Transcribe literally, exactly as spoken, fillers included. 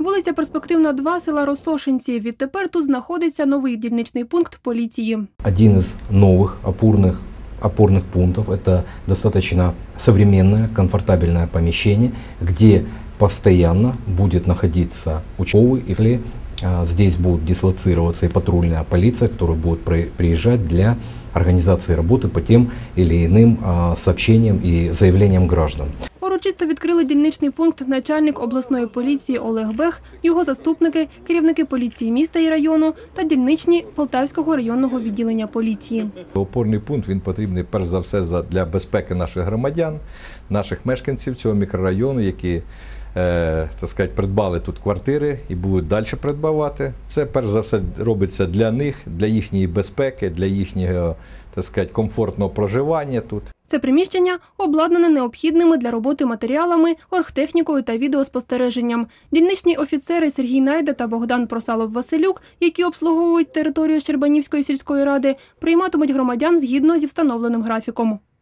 Вулиця Перспективна, два, села Росошинці. Відтепер тут знаходиться новий дільничний пункт поліції. Один из новых опорных, опорных пунктов – это достаточно современное, комфортабельное помещение, где постоянно будет находиться участковый, и здесь будет дислоцироваться и патрульная полиция, которая будет приезжать для организации работы по тем или иным сообщениям и заявлениям граждан. Урочисто відкрили дільничний пункт начальник обласної поліції Олег Бех, його заступники, керівники поліції міста і району та дільничні Полтавського районного відділення поліції. Опорний пункт він потрібний перш за все для безпеки наших громадян, наших мешканців цього мікрорайону, які е, так сказати, придбали тут квартири і будуть далі придбавати. Це перш за все робиться для них, для їхньої безпеки, для їхнього, так сказати, комфортного проживання тут. Це приміщення обладнане необхідними для роботи матеріалами, оргтехнікою та відеоспостереженням. Дільничні офіцери Сергій Найда та Богдан Просалов-Василюк, які обслуговують територію Щербанівської сільської ради, прийматимуть громадян згідно зі встановленим графіком.